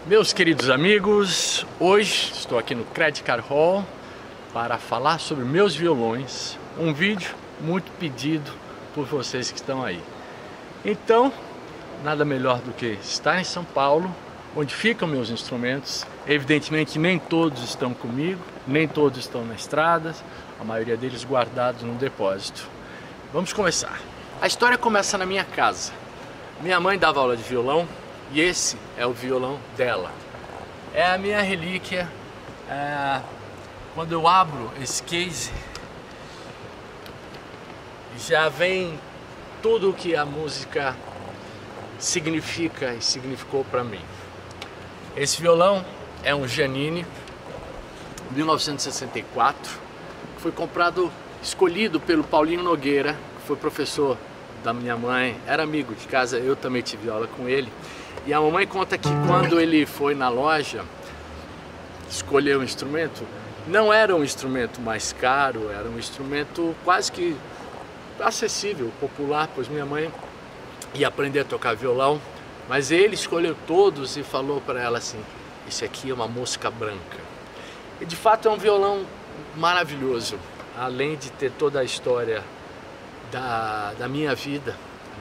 Meus queridos amigos, hoje estou aqui no Credit Card Hall para falar sobre meus violões, um vídeo muito pedido por vocês que estão aí. Então, nada melhor do que estar em São Paulo, onde ficam meus instrumentos. Evidentemente nem todos estão comigo, nem todos estão na estrada, a maioria deles guardados no depósito. Vamos começar. A história começa na minha casa. Minha mãe dava aula de violão e esse é o violão dela. É a minha relíquia. Quando eu abro esse case, já vem tudo o que a música significa e significou para mim. Esse violão é um Giannini 1964, que foi comprado, escolhido pelo Paulinho Nogueira, que foi professor da minha mãe, era amigo de casa, eu também tive aula com ele. E a mamãe conta que quando ele foi na loja escolher um instrumento, não era um instrumento mais caro, era um instrumento quase que acessível, popular, pois minha mãe ia aprender a tocar violão, mas ele escolheu todos e falou para ela assim: esse aqui é uma mosca branca. E de fato é um violão maravilhoso, além de ter toda a história da minha vida,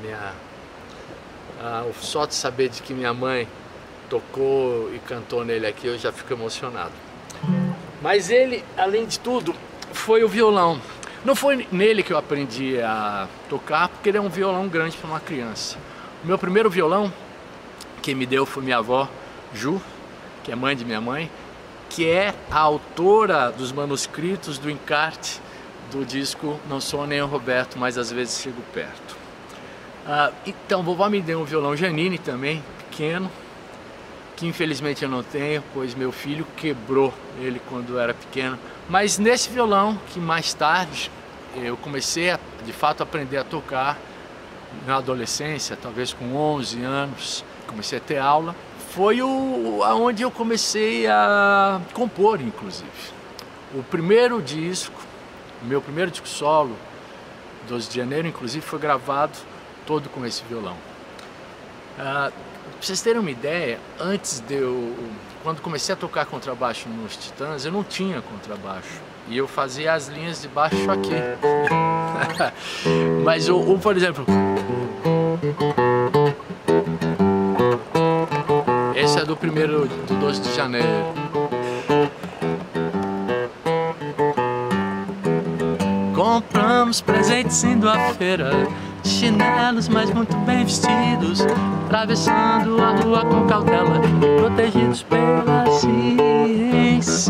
só de saber de que minha mãe tocou e cantou nele aqui, eu já fico emocionado. Mas ele, além de tudo, foi o violão. Não foi nele que eu aprendi a tocar, porque ele é um violão grande para uma criança. O meu primeiro violão, quem me deu foi minha avó, Ju, que é mãe de minha mãe, que é a autora dos manuscritos do encarte do disco Não Sou Nem o Roberto, mas às vezes chego perto. Então, vovó me deu um violão Giannini também, pequeno, que infelizmente eu não tenho, pois meu filho quebrou ele quando era pequeno. Mas nesse violão, que mais tarde eu comecei a, de fato, aprender a tocar na adolescência, talvez com 11 anos, comecei a ter aula, foi aonde eu comecei a compor, inclusive. O primeiro disco, o meu primeiro disco solo, 12 de janeiro, inclusive, foi gravado todo com esse violão. Pra vocês terem uma ideia, quando comecei a tocar contrabaixo nos Titãs, eu não tinha contrabaixo. E eu fazia as linhas de baixo aqui. Mas por exemplo, esse é do 12 de janeiro. Compramos presentes indo à feira, chinelos, mas muito bem vestidos, atravessando a rua com cautela, protegidos pela ciência.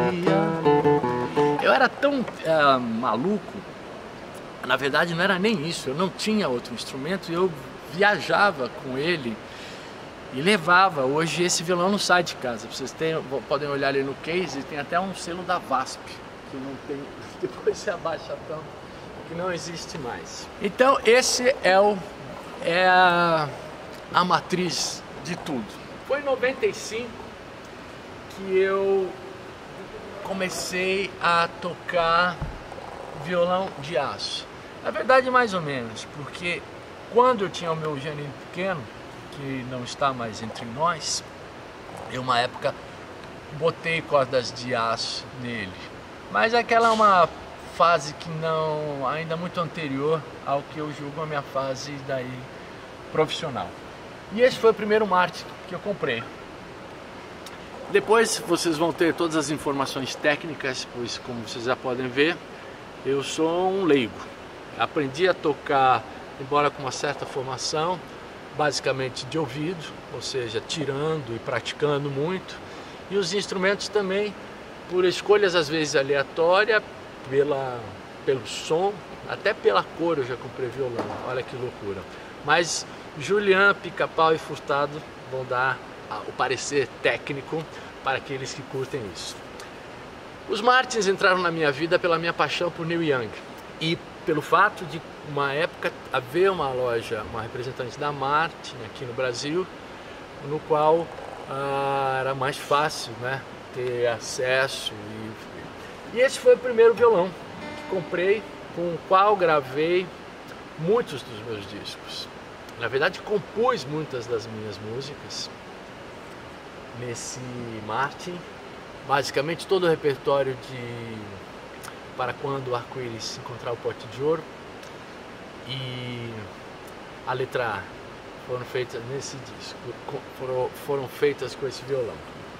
Eu era tão maluco, na verdade não era nem isso, eu não tinha outro instrumento e eu viajava com ele e levava. Hoje esse violão não sai de casa, vocês podem olhar ali no case, tem até um selo da VASP, que não tem, depois você abaixa tanto, que não existe mais. Então esse é a matriz de tudo. Foi em 95 que eu comecei a tocar violão de aço. Na verdade, mais ou menos, porque quando eu tinha o meu Giannini pequeno, que não está mais entre nós, eu uma época botei cordas de aço nele. Mas aquela é uma fase que não, ainda muito anterior ao que eu julgo a minha fase daí profissional. E esse foi o primeiro Martin que eu comprei. Depois vocês vão ter todas as informações técnicas, pois como vocês já podem ver, eu sou um leigo. Aprendi a tocar, embora com uma certa formação, basicamente de ouvido, ou seja, tirando e praticando muito. E os instrumentos também, por escolhas às vezes aleatórias, pelo som, até pela cor eu já comprei violão, olha que loucura. Mas Julian, Pica-Pau e Furtado vão dar o parecer técnico para aqueles que curtem isso. Os Martins entraram na minha vida pela minha paixão por Neil Young e pelo fato de uma época haver uma loja, uma representante da Martin aqui no Brasil, no qual era mais fácil, né, ter acesso. E esse foi o primeiro violão que comprei, com o qual gravei muitos dos meus discos. Na verdade, compus muitas das minhas músicas nesse Martin. Basicamente todo o repertório de Para Quando o Arco-Íris Encontrar o Pote de Ouro e a letra A foram feitas nesse disco, foram feitas com esse violão.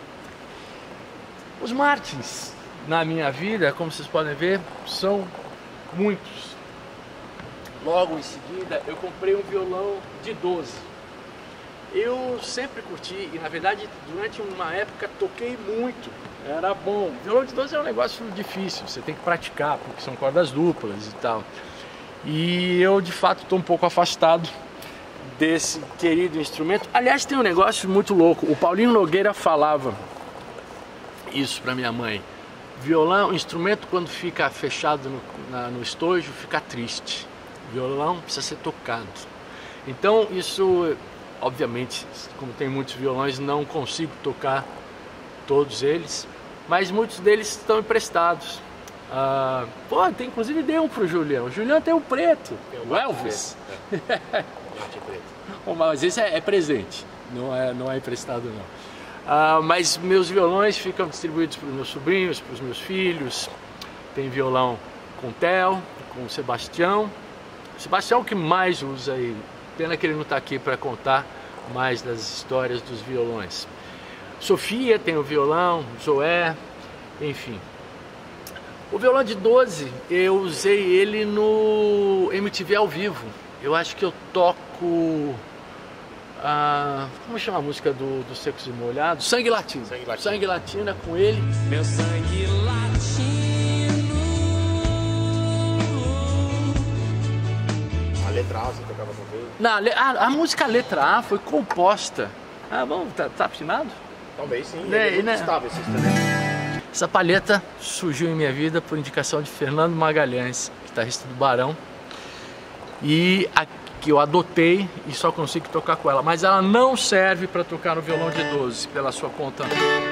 Os Martins na minha vida, como vocês podem ver, são muitos. Logo em seguida eu comprei um violão de 12. Eu sempre curti e na verdade durante uma época toquei muito, era bom. Violão de 12 é um negócio difícil, você tem que praticar porque são cordas duplas e tal. E eu de fato estou um pouco afastado desse querido instrumento. Aliás, tem um negócio muito louco, o Paulinho Nogueira falava isso para minha mãe. Violão, instrumento quando fica fechado no estojo fica triste. Violão precisa ser tocado. Então isso, obviamente, como tem muitos violões, não consigo tocar todos eles, mas muitos deles estão emprestados. Tem, inclusive dei um pro Julião. O Julião tem um preto, o Elvis. Mas esse é presente, não é emprestado não. Mas meus violões ficam distribuídos para os meus sobrinhos, para os meus filhos. Tem violão com o Theo, com o Sebastião. O Sebastião é o que mais usa aí. Pena que ele não está aqui para contar mais das histórias dos violões. Sofia tem o violão, Zoé, enfim. O violão de 12, eu usei ele no MTV ao vivo. Eu acho que eu toco... como chama a música do Secos e Molhados? Sangue Latino. Sangue Latino é com ele. Meu sangue latino. A letra A você tocava com ele? A música letra A foi composta. Tá afinado? Talvez sim. Né? Estava esses também. Essa palheta surgiu em minha vida por indicação de Fernando Magalhães, guitarrista do Barão. E que eu adotei e só consigo tocar com ela, mas ela não serve para tocar no violão de 12, pela sua conta.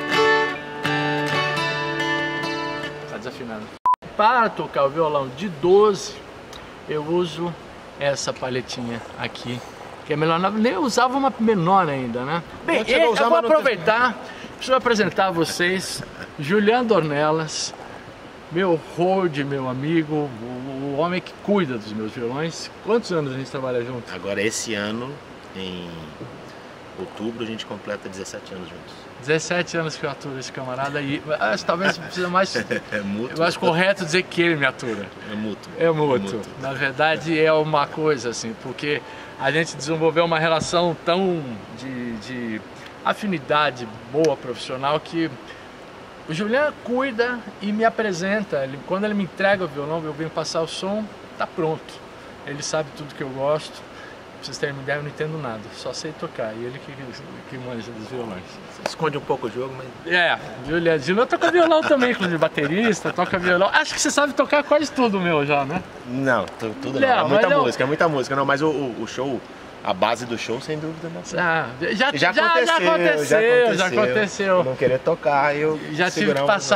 Tá desafinado. Para tocar o violão de 12, eu uso essa palhetinha aqui, que é melhor. Eu usava uma menor ainda, né? Bem, eu vou aproveitar, preciso apresentar a vocês Julián Dornelas, meu road, meu amigo, o homem que cuida dos meus violões. Quantos anos a gente trabalha junto? Agora esse ano, em outubro, a gente completa 17 anos juntos. 17 anos que eu aturo esse camarada e talvez precisa mais... É mútuo. Eu acho correto dizer que ele me atura. É mútuo. É mútuo. Na verdade é uma coisa assim, porque a gente desenvolveu uma relação tão de afinidade boa profissional que o Julián cuida e me apresenta. Quando ele me entrega o violão, eu venho passar o som, tá pronto. Ele sabe tudo que eu gosto. Pra vocês terem uma ideia, eu não entendo nada, só sei tocar. E ele que manja dos violões. Você esconde um pouco o jogo, mas... Julián toca violão também, inclusive baterista, toca violão. Acho que você sabe tocar quase tudo, meu, já, né? Não, tudo não. É muita música. Não, mas o show... A base do show, sem dúvida, não. Já aconteceu. Não querer tocar, eu já tive que passar.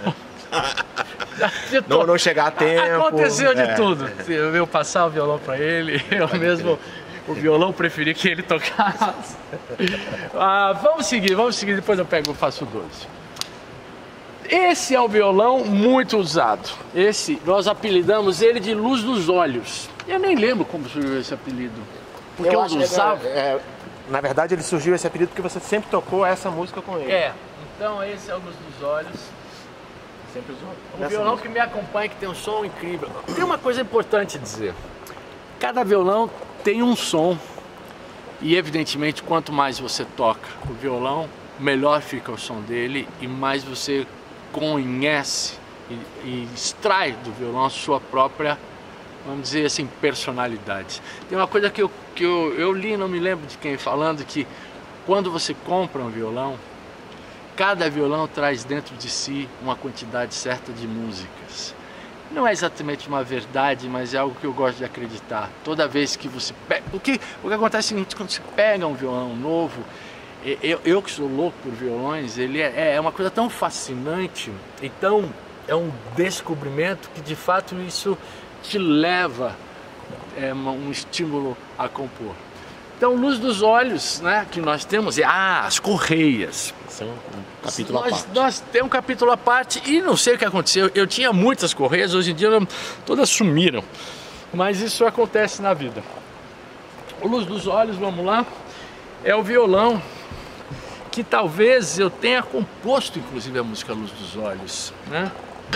Não chegar a tempo. Aconteceu de tudo. Eu passar o violão para ele, eu mesmo o violão preferi que ele tocasse. Vamos seguir, depois eu faço o 12. Esse é o violão muito usado. Esse, nós apelidamos ele de Luz dos Olhos. Eu nem lembro como surgiu esse apelido. Porque eu usava... na verdade ele surgiu esse apelido porque você sempre tocou essa música com ele. Então esse é o Luz dos Olhos. Sempre usou. Um violão música que me acompanha, que tem um som incrível. Tem uma coisa importante a dizer. Cada violão tem um som. E evidentemente quanto mais você toca o violão, melhor fica o som dele e mais você conhece e extrai do violão a sua própria, vamos dizer assim, personalidade. Tem uma coisa que eu li, não me lembro de quem, falando que quando você compra um violão, cada violão traz dentro de si uma quantidade certa de músicas. Não é exatamente uma verdade, mas é algo que eu gosto de acreditar. Toda vez que você pega... O que acontece é o seguinte, quando você pega um violão novo, eu que sou louco por violões, ele é uma coisa tão fascinante, então é um descobrimento que de fato isso te leva um estímulo a compor. Então, Luz dos Olhos, né, que nós temos, as correias. São um capítulo à parte. Nós temos um capítulo à parte e não sei o que aconteceu. Eu tinha muitas correias, hoje em dia todas sumiram. Mas isso acontece na vida. O Luz dos Olhos, vamos lá, é o violão que talvez eu tenha composto, inclusive, a música Luz dos Olhos, né?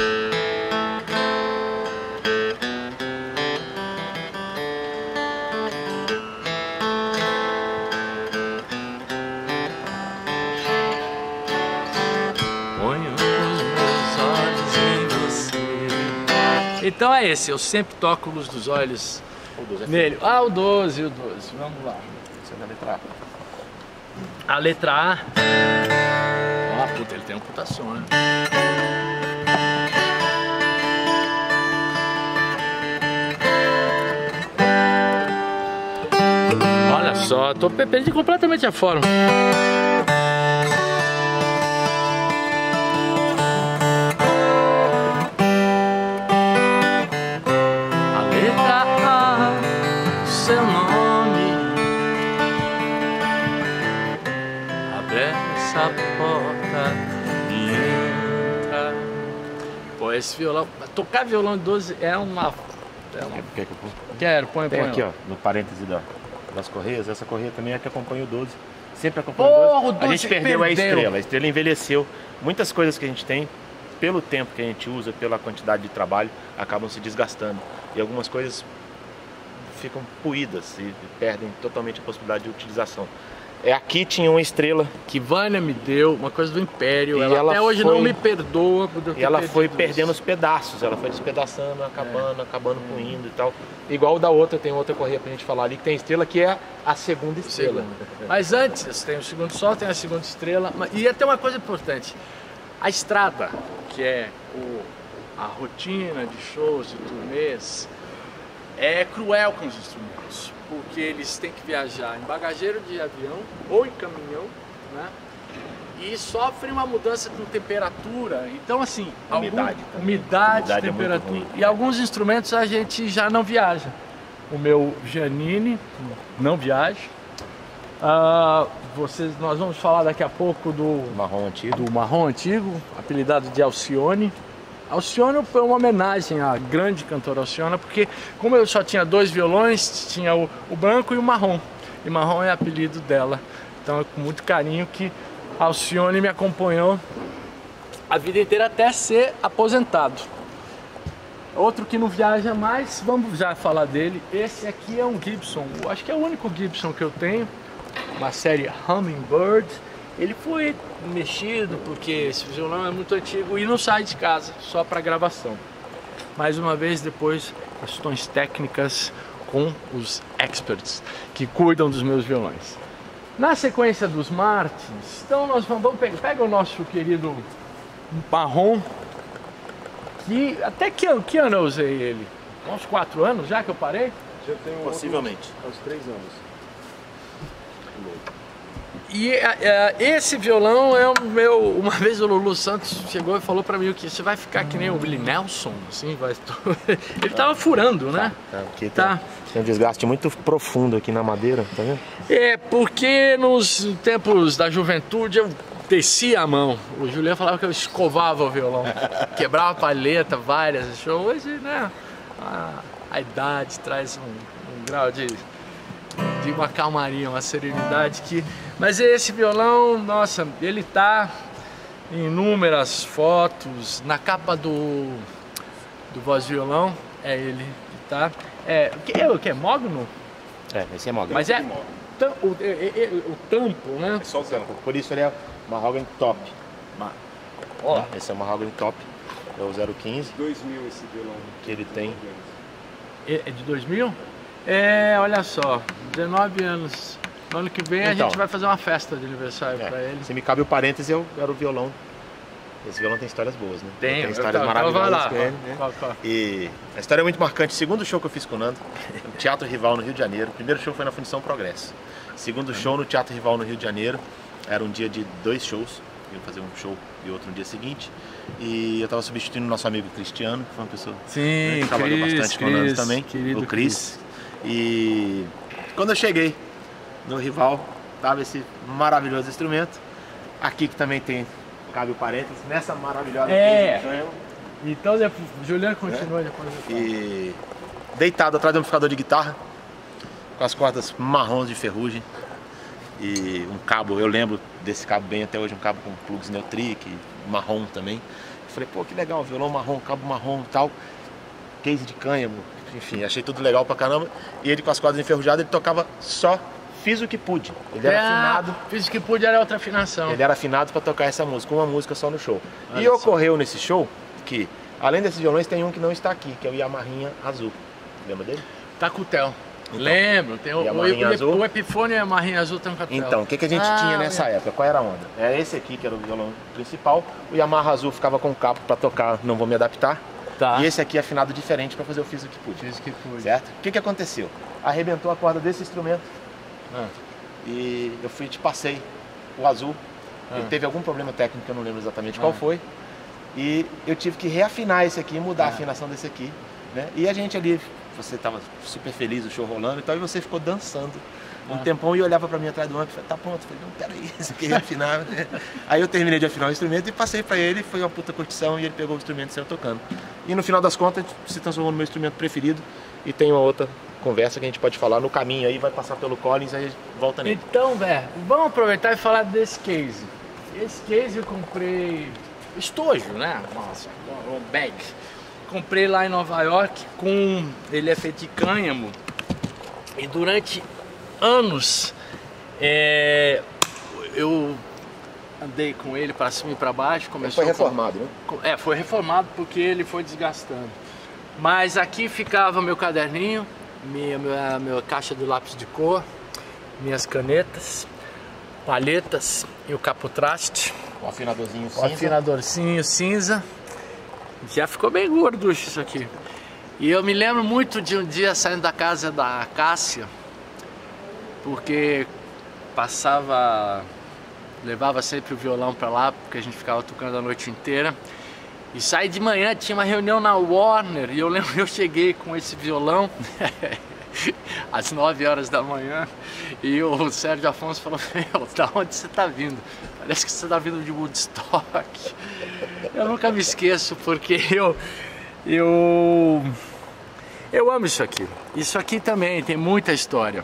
Então é esse, eu sempre toco Luz dos Olhos nele. O 12, vamos lá. Essa é a letra A. A letra A. Puta, ele tem um puta som, né? Olha só, tô perdendo completamente a forma. Seu nome, abre essa porta e entra. Pô, esse violão, tocar violão de 12 é uma... Quer que eu ponha? Quero, põe. Aqui, ó, no parêntese das correias, essa correia também é que acompanha o 12. Sempre acompanha o 12. A gente perdeu a estrela envelheceu. Muitas coisas que a gente tem, pelo tempo que a gente usa, pela quantidade de trabalho, acabam se desgastando. E algumas coisas ficam puídas e perdem totalmente a possibilidade de utilização. Aqui tinha uma estrela que Vânia me deu, uma coisa do Império. Ela até hoje não me perdoa por eu ter ela foi perdendo isso. os pedaços, ela foi despedaçando, acabando puindo e tal. Igual da outra, tem outra correia pra gente falar ali, que tem estrela, que é a segunda estrela. Mas antes, tem o segundo sol, tem a segunda estrela. E até uma coisa importante, a estrada, que é a rotina de shows, de turnês, é cruel com os instrumentos, porque eles têm que viajar em bagageiro de avião ou em caminhão, né? E sofrem uma mudança de temperatura. Então, assim, umidade, temperatura. E alguns instrumentos a gente já não viaja. O meu Giannini não viaja. Nós vamos falar daqui a pouco do marrom antigo, apelidado de Alcione. Alcione foi uma homenagem à grande cantora Alcione, porque como eu só tinha 2 violões, tinha o branco e o marrom. E marrom é apelido dela. Então é com muito carinho que Alcione me acompanhou a vida inteira até ser aposentado. Outro que não viaja mais, vamos já falar dele. Esse aqui é um Gibson, eu acho que é o único Gibson que eu tenho. Uma série Hummingbird. Ele foi mexido porque esse violão é muito antigo e não sai de casa, só para gravação. Mais uma vez, depois, questões técnicas com os experts que cuidam dos meus violões. Na sequência dos Martins, então nós vamos pegar o nosso querido marrom, que até que ano eu usei ele? Uns 4 anos já que eu parei? Já tenho possivelmente. Uns 3 anos. E esse violão é o meu... Uma vez o Lulu Santos chegou e falou pra mim que você vai ficar que nem o Willie Nelson, assim, ele tava furando, né? Tem um desgaste muito profundo aqui na madeira, tá vendo? É, porque nos tempos da juventude eu descia a mão. O Juliano falava que eu escovava o violão, quebrava a palheta, várias. Hoje, né, a idade traz um grau de uma calmaria, uma serenidade que... Mas esse violão, nossa, ele tá em inúmeras fotos, na capa do Voz Violão, é ele que tá. O que é Mogno? Esse é Mogno. Mas é o tampo, né? É só o tampo, por isso ele é Mahogany Top. Esse é o Mahogany Top, é o 015. 2000 esse violão. Que ele tem. É de 2000? Olha só, 19 anos. No ano que vem a gente vai fazer uma festa de aniversário pra ele. Se me cabe o parêntese, era o violão. Esse violão tem histórias boas, né? Tem histórias maravilhosas com ele, né? Qual? E a história é muito marcante. Segundo show que eu fiz com o Nando, no Teatro Rival, no Rio de Janeiro. O primeiro show foi na Fundição Progresso. Segundo show no Teatro Rival, no Rio de Janeiro. Era um dia de 2 shows. Eu ia fazer um show e outro no dia seguinte. E eu estava substituindo o nosso amigo Cristiano, que foi uma pessoa que trabalhou bastante com o Nando também. O Cris. E quando eu cheguei no Rival, tava esse maravilhoso instrumento. Aqui que também tem, cabe o parênteses, nessa maravilhosa cânhamo. Então, Juliano continua depois. E deitado atrás do amplificador de guitarra, com as cordas marrons de ferrugem. E um cabo, eu lembro desse cabo bem até hoje, um cabo com plugs Neotric, marrom também. Eu falei, pô, que legal, violão marrom, cabo marrom e tal. Case de cânhamo, enfim, achei tudo legal pra caramba. E ele com as cordas enferrujadas, ele tocava só Fiz o que pude. Ele era afinado. Fiz o que pude era outra afinação. Ele era afinado para tocar essa música, uma música só no show. Olha, e ocorreu nesse show que, além desses violões, tem um que não está aqui, que é o Yamaha Azul. Lembra dele? Tá com o Tel. Então, lembro, tem o Epiphone e a Yamaha Azul tem um capitel. Então, o que a gente tinha nessa época? Qual era a onda? Era esse aqui, que era o violão principal. O Yamaha Azul ficava com o cabo para tocar Não Vou Me Adaptar. Tá. E esse aqui afinado diferente para fazer o Fiz o que Pude. Fiz o que pude. Certo? O que aconteceu? Arrebentou a corda desse instrumento. E eu te passei o azul. Ele teve algum problema técnico que eu não lembro exatamente qual foi. E eu tive que reafinar esse aqui, mudar a afinação desse aqui, né? E a gente ali, você estava super feliz, o show rolando e tal, e você ficou dançando um tempão e olhava para mim atrás do amplo e falei, tá pronto. Eu falei, não, peraí, esse aqui é reafinar. Aí eu terminei de afinar o instrumento e passei para ele, foi uma puta curtição e ele pegou o instrumento e saiu tocando. E no final das contas, se transformou no meu instrumento preferido e tem uma outra conversa que a gente pode falar no caminho aí, vai passar pelo Collins, aí volta nele. Então, velho, vamos aproveitar e falar desse case. Esse case eu comprei estojo, né? Nossa, um bag. Comprei lá em Nova York, ele é feito de cânhamo. E durante anos eu andei com ele para cima e para baixo. Foi reformado, né? Foi reformado porque ele foi desgastando. Mas aqui ficava meu caderninho, minha caixa de lápis de cor, minhas canetas, palhetas e o capotraste. O afinadorzinho cinza. O afinadorzinho cinza. Já ficou bem gordo isso aqui. E eu me lembro muito de um dia saindo da casa da Cássia, porque levava sempre o violão pra lá, porque a gente ficava tocando a noite inteira. E saí de manhã, tinha uma reunião na Warner, e eu lembro que eu cheguei com esse violão às 9 horas da manhã, e o Sérgio Afonso falou, meu, da onde você tá vindo? Parece que você tá vindo de Woodstock. Eu nunca me esqueço, porque eu amo isso aqui. Isso aqui também tem muita história.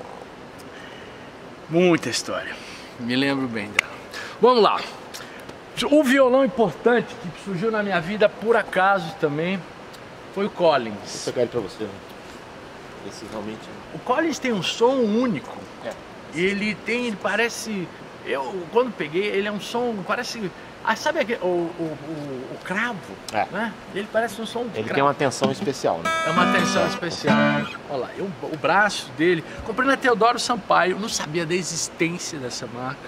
Muita história. Me lembro bem dela. Vamos lá. O violão importante que surgiu na minha vida por acaso também foi o Collins. Vou pegar ele pra você. Esse realmente... O Collins tem um som único. Ele parece... quando peguei, ele é um som, parece... sabe aquele, o cravo? Né? Ele parece um som de Ele cravo. tem uma tensão especial, né? É uma tensão especial. Olha lá, o braço dele... Comprei na Teodoro Sampaio, não sabia da existência dessa marca.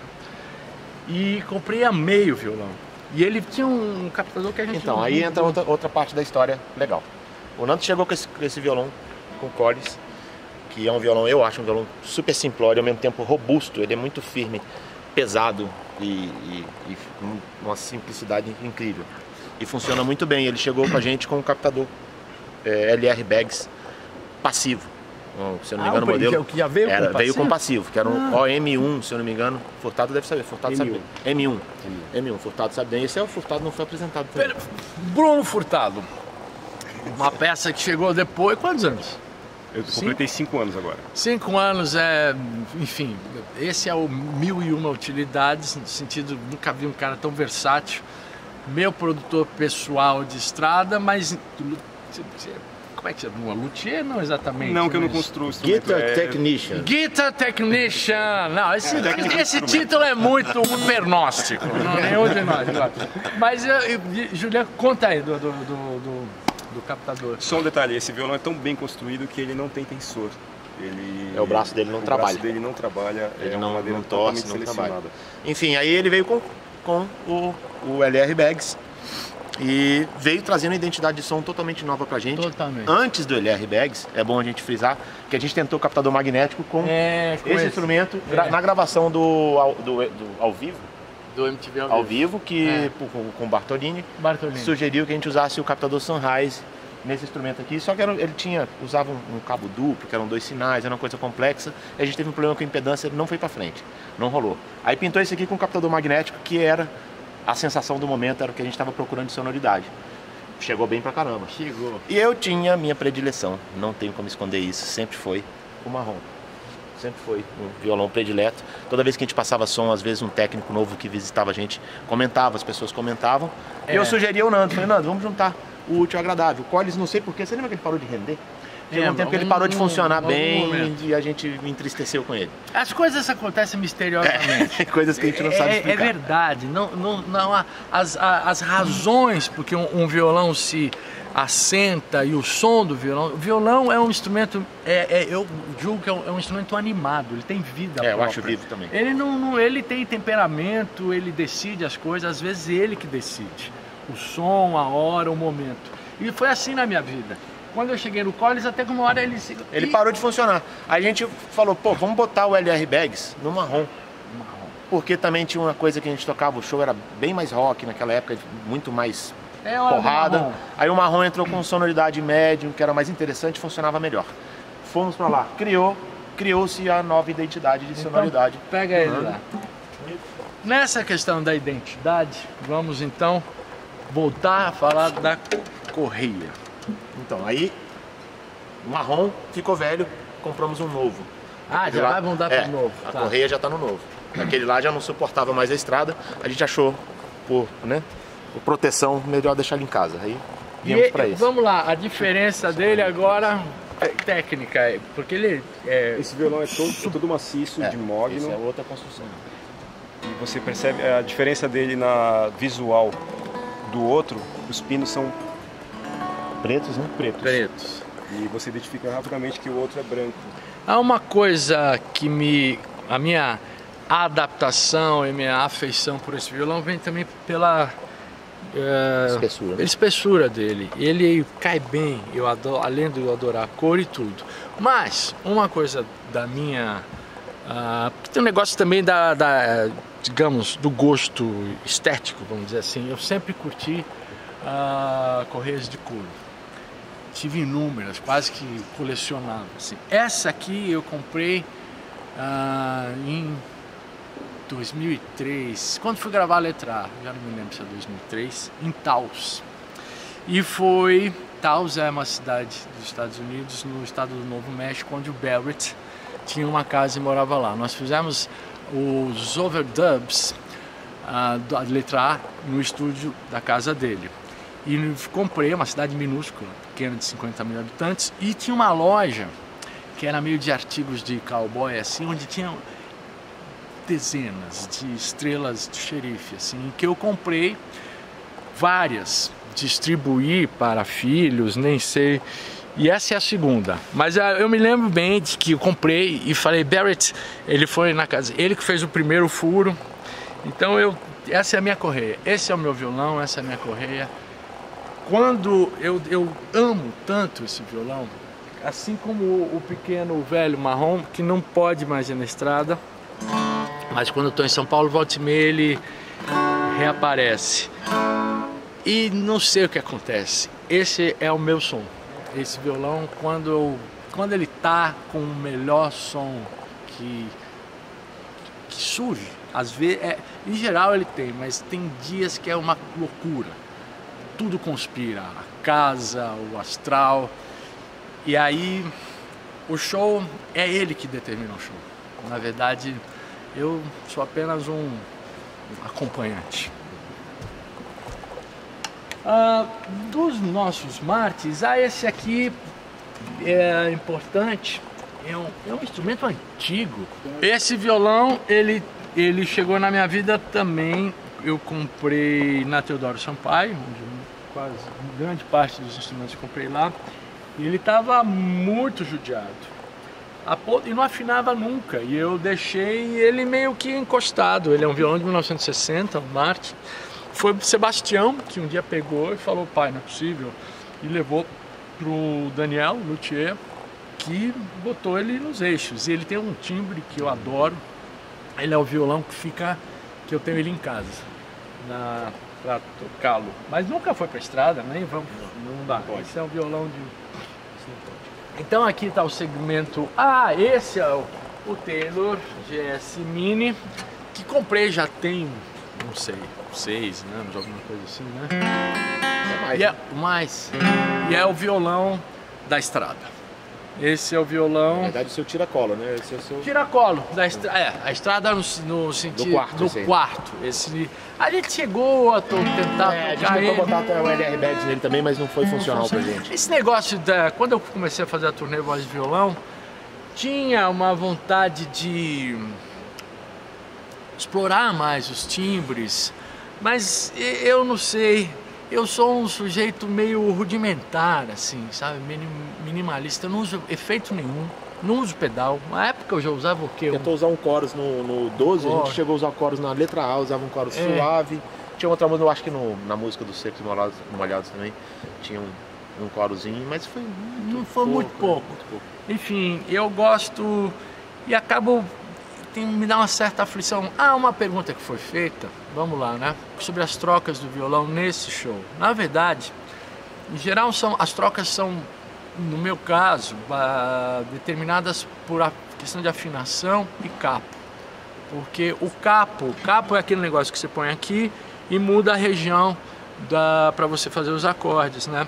E comprei e amei o violão. E ele tinha um captador que a gente... Então, aí entra outra parte da história legal. O Nando chegou com esse violão, com o Collins, que é um violão, eu acho um violão super simplório, ao mesmo tempo robusto. Ele é muito firme, pesado e uma simplicidade incrível. E funciona muito bem. Ele chegou com a gente com um captador LR Bags passivo. Se eu não me engano, o modelo que já veio com passivo, que era um OM1, se eu não me engano. Furtado deve saber, Furtado sabe bem. M1, Furtado sabe bem. Esse Furtado não foi apresentado também. Bruno Furtado, uma peça que chegou depois, quantos anos? Eu completei 5 anos agora. 5 anos, enfim, esse é o 1001 utilidades, no sentido, nunca vi um cara tão versátil. Meu produtor pessoal de estrada, mas... Como é que chama? Luthier? Não exatamente. Não, que eu não construo instrumento. Guitar Technician. Guitar Technician. Não, esse título é muito pernóstico. Não, nenhum de nós. Mas, Juliano, conta aí do captador. Só um detalhe, esse violão é tão bem construído que ele não tem tensor. O braço dele não trabalha. O braço dele não trabalha, ele uma madeira totalmente selecionada. Enfim, aí ele veio com o LR Bags. E veio trazendo uma identidade de som totalmente nova pra gente. Totalmente. Antes do LR Bags, é bom a gente frisar que a gente tentou o captador magnético com esse instrumento na gravação do ao vivo. Do MTV ao vivo, que com o Bartolini sugeriu que a gente usasse o captador Sunrise nesse instrumento aqui, só que ele usava um cabo duplo, que eram 2 sinais, era uma coisa complexa, e a gente teve um problema com a impedância, ele não foi para frente, não rolou. Aí pintou esse aqui com um captador magnético, que era a sensação do momento, era o que a gente estava procurando de sonoridade. Chegou bem pra caramba. Chegou. E eu tinha minha predileção, não tenho como esconder isso, sempre foi o marrom. Sempre foi um violão predileto. Toda vez que a gente passava som, às vezes um técnico novo que visitava a gente comentava, as pessoas comentavam. E eu sugeria o Nando, falei, Nando, vamos juntar o útil ao agradável. O Collins, não sei porquê, você lembra que ele parou de render? Chegou um tempo que ele parou de funcionar bem e a gente entristeceu com ele. As coisas acontecem misteriosamente. Coisas que a gente não sabe explicar. É verdade. Não há as razões porque um violão se assenta e o som do violão. O violão é um instrumento, eu julgo que é um instrumento animado, ele tem vida própria. Eu acho vivo também. Ele tem temperamento, ele decide as coisas, às vezes ele que decide. O som, a hora, o momento. E foi assim na minha vida. Quando eu cheguei no Collins, até que uma hora ele parou de funcionar. Aí a gente falou, pô, vamos botar o LR Baggs no marrom. Porque também tinha uma coisa que a gente tocava, o show era bem mais rock naquela época, muito mais porrada. Aí o marrom entrou com sonoridade médium, que era mais interessante, funcionava melhor. Fomos pra lá, criou-se a nova identidade de sonoridade. Então, pega ele lá. Nessa questão da identidade, vamos então voltar a falar da correia. Então, aí o marrom ficou velho, compramos um novo. Ah, já vai mudar para o novo. A correia já está no novo. Aquele lá já não suportava mais a estrada, a gente achou por proteção melhor deixar ele em casa. Aí viemos para esse. Vamos lá, a diferença dele agora técnica, porque ele esse violão é todo maciço, de mogno. Essa é outra construção. E você percebe a diferença dele na visual do outro, os pinos são pretos, né? Pretos. E você identifica rapidamente que o outro é branco. Há uma coisa que a minha adaptação e minha afeição por esse violão vem também pela espessura dele. Ele cai bem, eu adoro, além de eu adorar a cor e tudo. Mas uma coisa da minha... tem um negócio também digamos, do gosto estético, vamos dizer assim. Eu sempre curti correias de couro. Tive inúmeras, quase que colecionava. Assim. Essa aqui eu comprei em 2003, quando fui gravar a letra A, já não me lembro se é 2003, em Taos. Taos é uma cidade dos Estados Unidos, no estado do Novo México, onde o Barrett tinha uma casa e morava lá. Nós fizemos os overdubs da letra A no estúdio da casa dele. E comprei uma cidade minúscula, pequena, de 50 mil habitantes, e tinha uma loja que era meio de artigos de cowboy, assim, onde tinha dezenas de estrelas de xerife, assim, que eu comprei várias, distribuí para filhos, nem sei, e essa é a segunda. Mas eu me lembro bem de que eu comprei e falei, Barrett, ele foi na casa, ele que fez o primeiro furo, então essa é a minha correia, esse é o meu violão, essa é a minha correia. Quando eu amo tanto esse violão, assim como o pequeno velho marrom, que não pode mais ir na estrada, mas quando eu estou em São Paulo, volta e meia, ele reaparece. E não sei o que acontece, esse é o meu som. Esse violão, quando ele tá com o melhor som que surge, às vezes, em geral ele tem, mas tem dias que é uma loucura. Tudo conspira, a casa, o astral, e aí o show é ele que determina o show. Na verdade, eu sou apenas um acompanhante. Dos nossos Martins, esse aqui é importante, é um instrumento antigo. Esse violão, ele chegou na minha vida também. Eu comprei na Teodoro Sampaio, onde quase grande parte dos instrumentos eu comprei lá, e ele estava muito judiado e não afinava nunca, e eu deixei ele meio que encostado. Ele é um violão de 1960, um Martin. Foi o Sebastião que um dia pegou e falou, pai, não é possível, e levou pro Daniel Luthier, que botou ele nos eixos. E ele tem um timbre que eu adoro. Ele é o violão que eu tenho ele em casa, para tocá-lo. Mas nunca foi para estrada, nem vamos, não dá. Esse é um violão de... Então aqui está o segmento... Ah, esse é o Taylor GS Mini, que comprei já tem, não sei, 6 anos, alguma coisa assim, né? É mais. E é o violão da estrada. Esse é o violão... Na verdade, o seu tira-colo, né? Esse é o seu... Tira-colo. A estrada no sentido... Do quarto. Esse, a gente chegou a tentar a gente tocar tentou botar o LR Bads nele também, mas não foi funcional pra gente. Esse negócio quando eu comecei a fazer a turnê Voz de Violão, tinha uma vontade de explorar mais os timbres, mas eu não sei... Eu sou um sujeito meio rudimentar, assim, sabe? Minimalista. Eu não uso efeito nenhum, não uso pedal. Na época eu já usava o quê? Tentou usar um chorus no 12, a gente chegou a usar chorus na letra A, usava um chorus suave. Tinha outra música, eu acho que na música dos Secos Molhados também tinha um chorusinho, mas foi muito pouco. Enfim, eu gosto e acabo... me dá uma certa aflição. Uma pergunta que foi feita, vamos lá, né? Sobre as trocas do violão nesse show. Na verdade, em geral, as trocas são, no meu caso, determinadas por a questão de afinação e capo. Porque o capo é aquele negócio que você põe aqui e muda a região para você fazer os acordes, né?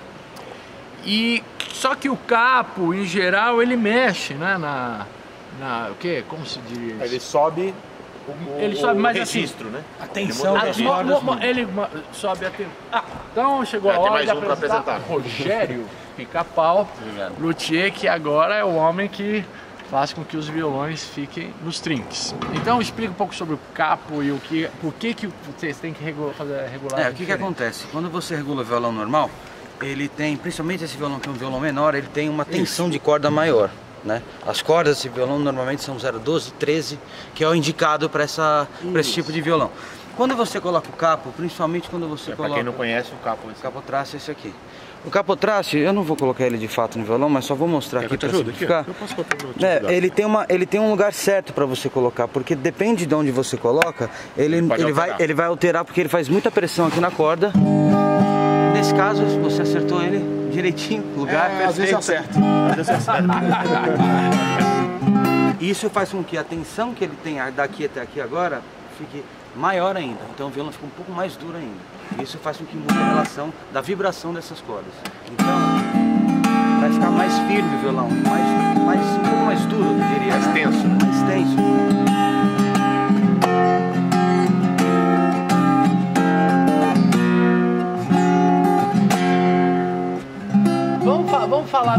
Só que o capo, em geral, ele mexe, né? O que? Como se diria isso? Ele sobe mais registro, assim, né? A tensão das cordas. Ele sobe a tensão. Então chegou a hora de apresentar Rogério Pica-Pau Luthier, que agora é o homem que faz com que os violões fiquem nos trinques. Então explica um pouco sobre o capo e por que vocês têm que fazer regular. O que acontece? Quando você regula o violão normal, ele tem, principalmente esse violão que é um violão menor, ele tem uma tensão de corda maior. Né? As cordas desse violão normalmente são 0,12, 13, que é o indicado para esse tipo de violão. Quando você coloca o capo, principalmente quando você coloca... Para quem não conhece o capo, o capotraste é esse aqui. O capotraste, eu não vou colocar ele de fato no violão, mas só vou mostrar aqui para simplificar. Eu posso colocar ele tem um lugar certo para você colocar, porque depende de onde você coloca, ele vai alterar, porque ele faz muita pressão aqui na corda. Nesse caso, você acertou ele direitinho, lugar perfeito. Às vezes acerta. Isso faz com que a tensão que ele tem daqui até aqui agora fique maior ainda. Então o violão fica um pouco mais duro ainda. Isso faz com que mude a relação da vibração dessas cordas. Então vai ficar mais firme o violão, um pouco mais duro, eu diria. Mais tenso. Mais tenso. Vamos falar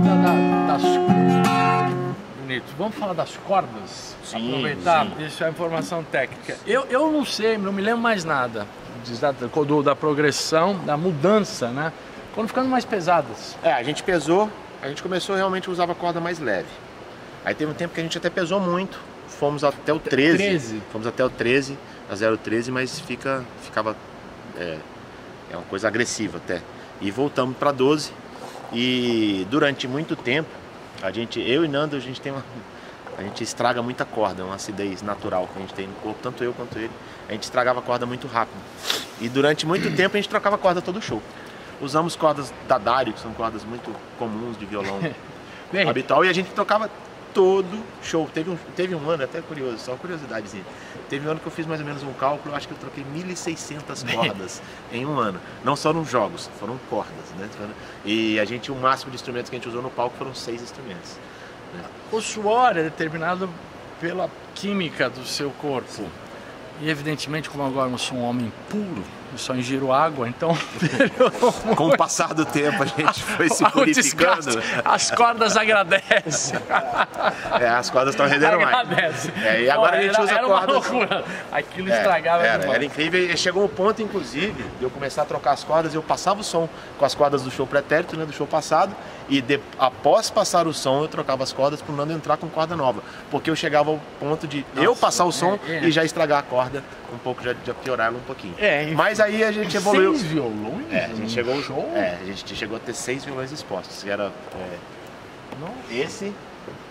vamos falar das cordas. Sim, aproveitar, isso é informação técnica. Eu não sei, não me lembro mais nada da progressão, da mudança, né? Quando ficando mais pesadas. A gente pesou, a gente começou realmente a usar a corda mais leve. Aí teve um tempo que a gente até pesou muito, fomos até o 13. Fomos até o 13, a 0,13, mas ficava uma coisa agressiva até. E voltamos para 12. E durante muito tempo, eu e Nando, a gente estraga muita corda, uma acidez natural que a gente tem no corpo, tanto eu quanto ele. A gente estragava a corda muito rápido. E durante muito tempo a gente trocava corda todo show. Usamos cordas da Dario, que são cordas muito comuns de violão habitual, e a gente trocava todo show. Teve um ano, até curioso, só uma curiosidadezinha. Teve um ano que eu fiz mais ou menos um cálculo, acho que eu troquei 1.600 cordas em um ano. Não só nos jogos, foram cordas, né? E o máximo de instrumentos que a gente usou no palco foram 6 instrumentos. Né? O suor é determinado pela química do seu corpo. Sim. E evidentemente, como agora eu sou um homem puro, eu só ingiro água, então... Com o passar do tempo a gente foi se purificando. As cordas agradecem. As cordas estão rendendo mais. E agora a gente usa cordas... Era uma loucura. Aquilo estragava. Era incrível. E chegou um ponto, inclusive, de eu começar a trocar as cordas. Eu passava o som com as cordas do show pretérito, né, do show passado. E após passar o som, eu trocava as cordas para o Nando entrar com corda nova. Porque eu chegava ao ponto de eu passar o som e já estragar a corda um pouco, já piorar ela um pouquinho. Mas aí a gente evoluiu. 6 violões? A gente chegou ao show. A gente chegou a ter 6 violões expostos. Que era esse,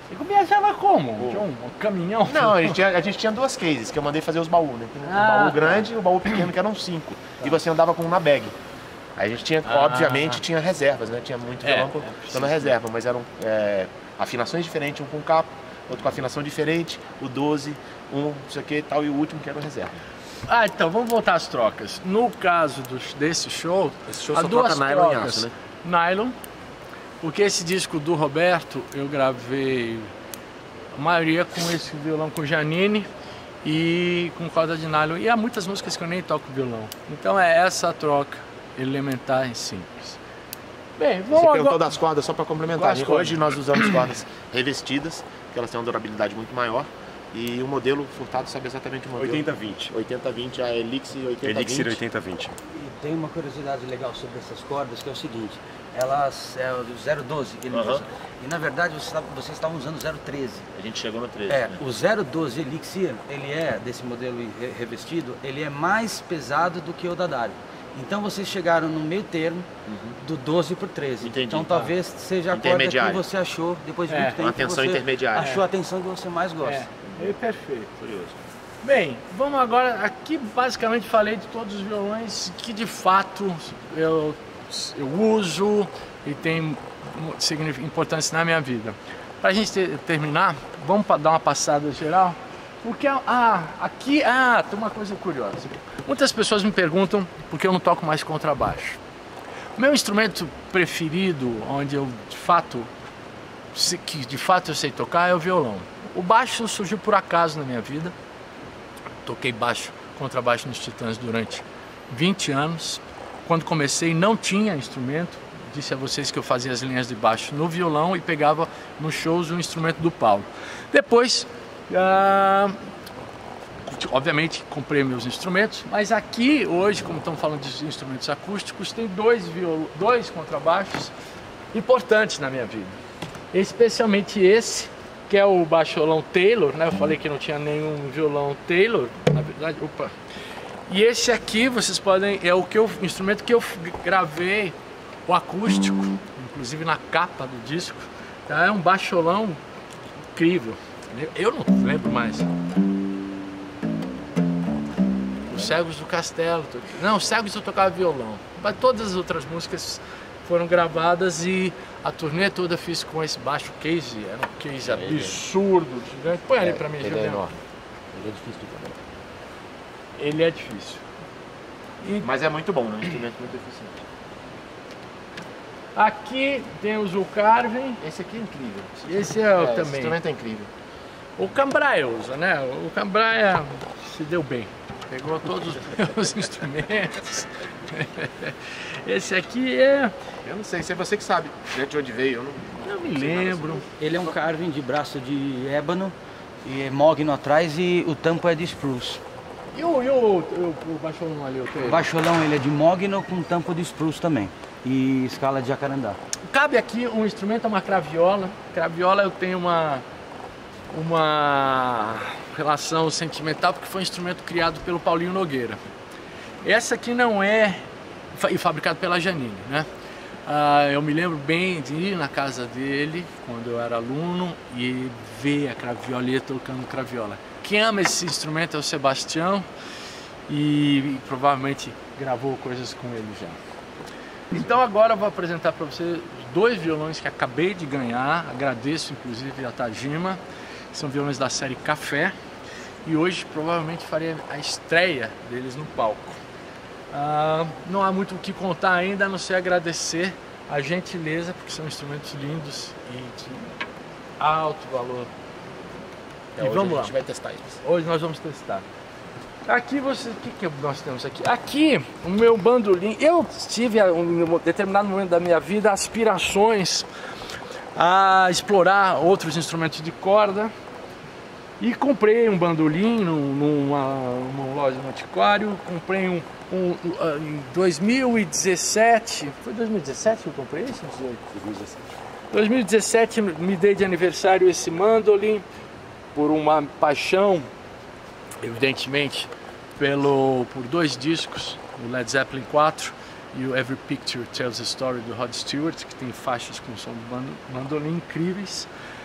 E viajava como? Tinha um caminhão? Não, a gente tinha 2 cases, que eu mandei fazer os baús, né? O baú grande e o baú pequeno, que eram 5. E você andava com uma bag. Aí a gente tinha, obviamente, tinha reservas, né? Tinha muito violão na reserva, mas eram afinações diferentes, um com capo, outro com afinação diferente, o 12, um, não sei o que e tal, e o último que era reserva. Então, vamos voltar às trocas. No caso desse show, há 2 nylon e aço, né? Nylon, porque esse disco do Roberto eu gravei a maioria com esse violão com Janine e com corda de nylon. E há muitas músicas que eu nem toco violão. Então é essa a troca elementar e simples. Bem, vamos Você agora... perguntou das cordas, só para complementar. Hoje nós usamos cordas revestidas, que elas têm uma durabilidade muito maior. E o modelo Furtado sabe exatamente o modelo. 80-20. 80-20, a Elixir 80-20. Elixir 80-20. E tem uma curiosidade legal sobre essas cordas, que é o seguinte, elas é o 012 que ele usa. E na verdade vocês estavam usando o 013. A gente chegou no 13. Né? O 012 Elixir, ele é, desse modelo revestido, ele é mais pesado do que o da Dario. Então vocês chegaram no meio termo do 12 para o 13. Entendi. Então talvez seja a corda que você achou, depois de muito tempo, uma tensão intermediária. Achou a tensão que você mais gosta. Perfeito. Curioso. Bem, vamos agora, aqui basicamente falei de todos os violões que de fato eu uso e tem importância na minha vida. Para a gente terminar, vamos dar uma passada geral, porque aqui tem uma coisa curiosa. Muitas pessoas me perguntam por que eu não toco mais contrabaixo. O meu instrumento preferido, onde eu de fato eu sei tocar, é o violão. O baixo surgiu por acaso na minha vida. Toquei contrabaixo nos Titãs durante 20 anos. Quando comecei não tinha instrumento. Disse a vocês que eu fazia as linhas de baixo no violão e pegava nos shows o instrumento do Paulo. Depois, obviamente, comprei meus instrumentos, mas aqui hoje, como estamos falando de instrumentos acústicos, tem dois contrabaixos importantes na minha vida. Especialmente esse, que é o baixolão Taylor, né? Eu falei que não tinha nenhum violão Taylor, na verdade, E esse aqui, vocês podem, é o instrumento que eu gravei, o acústico, inclusive na capa do disco. Tá? É um baixolão incrível. Eu não lembro mais. Os Cegos do Castelo. Não, os Cegos eu tocava violão. Mas todas as outras músicas foram gravadas e a turnê toda fiz com esse baixo case. Era um case absurdo, gigante. Põe ali pra mim, Ele é enorme. Ele é difícil de tocar. Ele é difícil. Mas é muito bom, né? Um instrumento muito eficiente. Aqui temos o Carvin. Esse aqui é incrível. Esse também. Esse instrumento é incrível. O Cambrai usa, né? O Cambrai se deu bem. Pegou todos os instrumentos. Esse aqui é... Eu não sei, se é você que sabe de onde veio. Eu não me lembro. Ele é um Carvin de braço de ébano e é mogno atrás e o tampo é de spruce. E o baixolão ali? O baixolão ele é de mogno com tampo de spruce também. E escala de jacarandá. Cabe aqui um instrumento, uma craviola. Craviola eu tenho uma relação sentimental porque foi um instrumento criado pelo Paulinho Nogueira. Essa aqui não é fabricado pela Janine, né? Eu me lembro bem de ir na casa dele quando eu era aluno e ver a craviola e tocando craviola. Quem ama esse instrumento é o Sebastião e provavelmente gravou coisas com ele já. Então agora eu vou apresentar para você os dois violões que acabei de ganhar. Agradeço inclusive a Tajima. São violões da série Café. E hoje provavelmente farei a estreia deles no palco. Não há muito o que contar ainda, a não ser agradecer a gentileza, porque são instrumentos lindos e de alto valor. E vamos lá. A gente vai testar eles. Hoje nós vamos testar. Aqui o que nós temos aqui? Aqui o meu bandolim. Eu tive em um determinado momento da minha vida aspirações a explorar outros instrumentos de corda e comprei um bandolim numa loja no antiquário. Comprei em 2017. Foi 2017 que eu comprei isso? 2017 me dei de aniversário esse bandolim por uma paixão, evidentemente, por dois discos, o Led Zeppelin 4 e o Every Picture Tells a Story do Rod Stewart, que tem faixas com som de bandolim incríveis.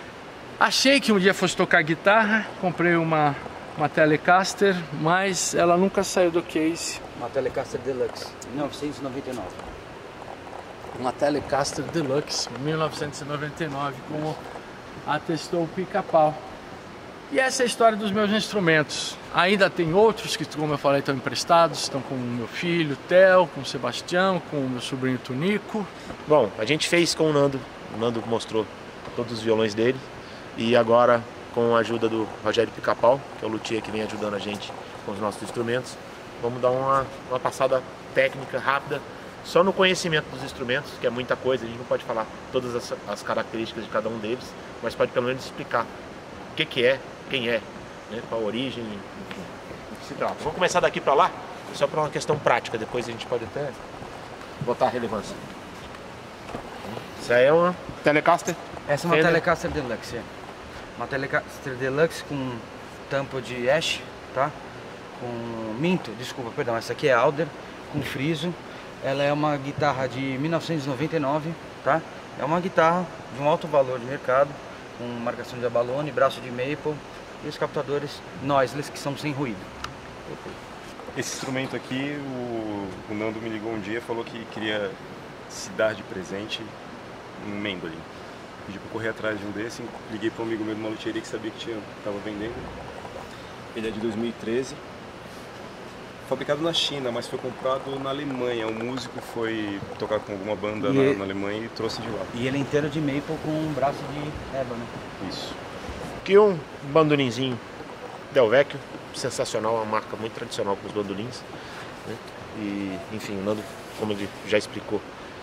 Achei que um dia fosse tocar guitarra, comprei uma Telecaster, mas ela nunca saiu do case. Uma Telecaster Deluxe, 1999. Uma Telecaster Deluxe, 1999, como atestou o Pica-Pau. E essa é a história dos meus instrumentos. Ainda tem outros que, como eu falei, estão emprestados, estão com o meu filho, Theo, com o Sebastião, com o meu sobrinho Tunico. Bom, a gente fez com o Nando mostrou todos os violões dele, e agora, com a ajuda do Rogério Pica-Pau, que é o luthier que vem ajudando a gente com os nossos instrumentos, vamos dar uma passada técnica rápida, só no conhecimento dos instrumentos, que é muita coisa, a gente não pode falar todas as características de cada um deles, mas pode pelo menos explicar o que é, quem é, né, qual a origem, enfim, o que se trata. Vamos começar daqui para lá, só para uma questão prática, depois a gente pode até botar a relevância. Isso aí é uma Telecaster? Essa é uma Telecaster Deluxe, é. Uma Telecaster Deluxe com tampa de ash, tá? Com minto, desculpa, perdão, essa aqui é Alder, com friso. Ela é uma guitarra de 1999, tá? É uma guitarra de um alto valor de mercado, com marcação de abalone, braço de maple e os captadores noiseless, que são sem ruído. Esse instrumento aqui, o Nando me ligou um dia e falou que queria se dar de presente um Mandolin. Pedi para correr atrás de um desse, liguei para um amigo meu de uma luthieria que sabia que estava vendendo. Ele é de 2013, fabricado na China, mas foi comprado na Alemanha. Um músico foi tocar com alguma banda na Alemanha e trouxe de lá. E ele é inteiro de maple com um braço de ébano. Isso. Aqui um bandolinzinho Del Vecchio, sensacional, uma marca muito tradicional para os bandolins, né? E enfim, o Nando, como ele já explicou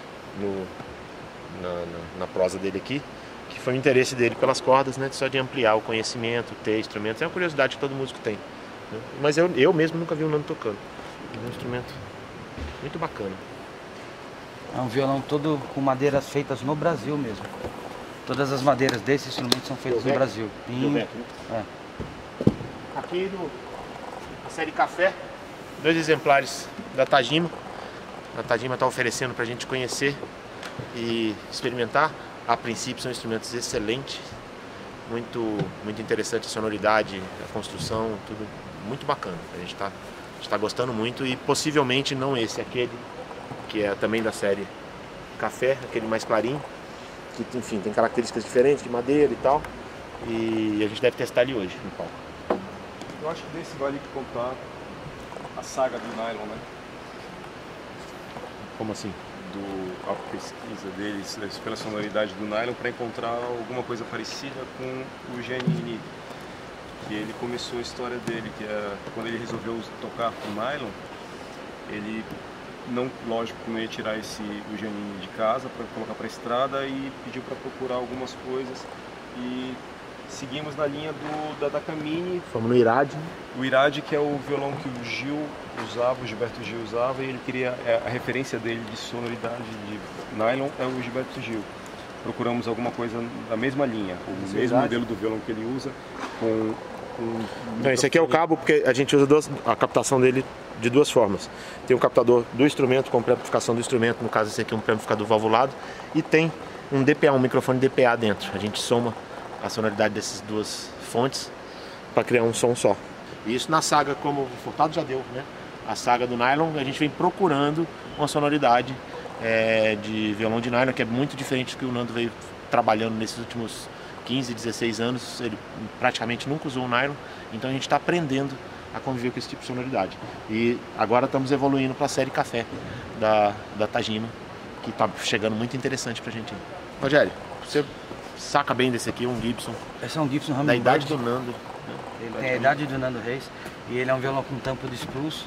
na prosa dele aqui, que foi o interesse dele pelas cordas, né? Só de ampliar o conhecimento, ter instrumentos, é uma curiosidade que todo músico tem, né? Mas eu mesmo nunca vi o Nando tocando. É um instrumento muito bacana. É um violão todo com madeiras feitas no Brasil mesmo. Todas as madeiras desse instrumento são feitas no Brasil. Aqui a série Café, 2 exemplares da Tajima. A Tajima está oferecendo para a gente conhecer e experimentar. A princípio são instrumentos excelentes, muito interessante a sonoridade, a construção, tudo muito bacana. A gente está gostando muito, e possivelmente não esse, aquele que é também da série Café, aquele mais clarinho, que enfim tem características diferentes de madeira e tal, e a gente deve testar ele hoje no palco. Eu acho que desse vale contar a saga do nylon, né? Como assim? A pesquisa deles pela sonoridade do nylon para encontrar alguma coisa parecida com o Giannini, que ele começou a história dele, que é quando ele resolveu tocar com nylon, ele lógico que não ia tirar o Giannini de casa para colocar para a estrada, e pediu para procurar algumas coisas, e seguimos na linha da Camini. Fomos no Irade. O Irade, que é o violão que o Gil usava, o Gilberto Gil usava, e ele queria, a referência dele de sonoridade de nylon é o Gilberto Gil. Procuramos alguma coisa da mesma linha, o mesmo modelo do violão que ele usa, com Não, esse aqui é o cabo, porque a gente usa a captação dele de duas formas. Tem o captador do instrumento com pré-amplificação do instrumento, no caso esse aqui é um pré-amplificador valvulado, e tem um DPA, um microfone DPA dentro. A gente soma a sonoridade dessas duas fontes para criar um som só. E isso na saga, como o Furtado já deu, né? A saga do nylon, a gente vem procurando uma sonoridade de violão de nylon que é muito diferente do que o Nando veio trabalhando nesses últimos 15, 16 anos. Ele praticamente nunca usou um nylon, então a gente está aprendendo a conviver com esse tipo de sonoridade. E agora estamos evoluindo para a série Café da Tajima, que está chegando muito interessante para a gente. Rogério, você saca bem desse aqui, um Gibson. Esse é um Gibson da idade do Nando. Ele tem a idade do Nando Reis, e ele é um violão com tampo de spruce,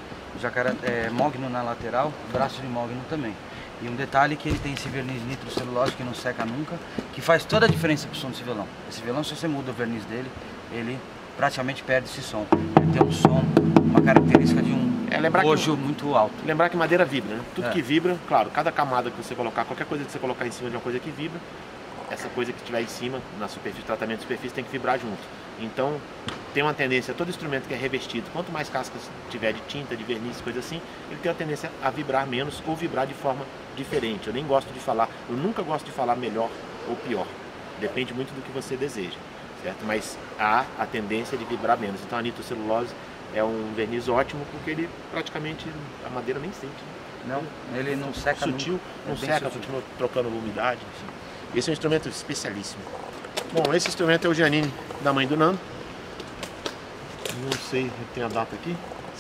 mogno na lateral, braço de mogno também. E um detalhe que ele tem esse verniz nitrocelulose que não seca nunca, que faz toda a diferença pro som desse violão. Esse violão, se você muda o verniz dele, ele praticamente perde esse som. Ele tem um som, uma característica de um bojo muito alto. Lembrar que madeira vibra, né? Tudo que vibra, claro, cada camada que você colocar, qualquer coisa que você colocar em cima de uma coisa que vibra, essa coisa que estiver em cima, na superfície, tratamento de superfície, tem que vibrar junto. Então, tem uma tendência, todo instrumento que é revestido, quanto mais cascas tiver de tinta, de verniz, coisa assim, ele tem uma tendência a vibrar menos ou vibrar de forma diferente. Eu nem gosto de falar, eu nunca gosto de falar melhor ou pior. Depende muito do que você deseja. certo? Mas há a tendência de vibrar menos. Então a nitrocelulose é um verniz ótimo porque ele praticamente, a madeira nem sente. Né? Não, ele não seca. Sutil, não seca, continua trocando umidade, enfim. Esse é um instrumento especialíssimo. Bom, esse instrumento é o Giannini da mãe do Nando. Não sei, tem a data aqui.